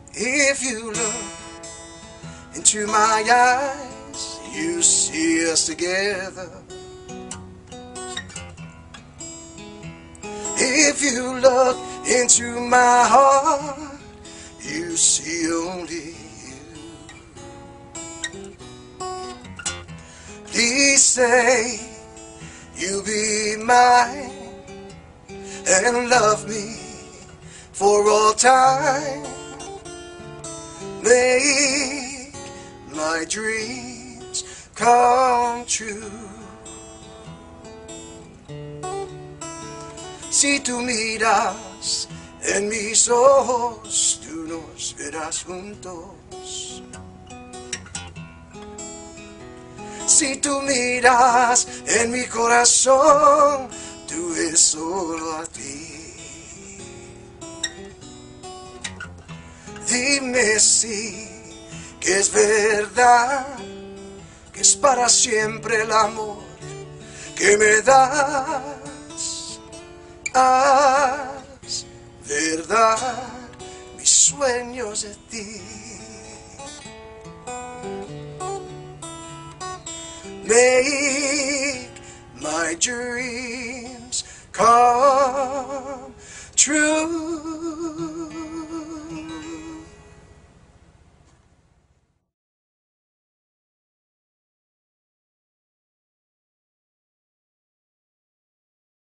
If you look into my eyes, you see us together. If you look into my heart, you see only you. Please say you'll be mine and love me for all time. Make my dreams come true. Si tú miras en mis ojos, tú nos verás juntos. Si tú miras en mi corazón, tú ves solo a ti. Dime si que es verdad, que es para siempre el amor que me das. Haz verdad mis sueños de ti. Make my dreams come true.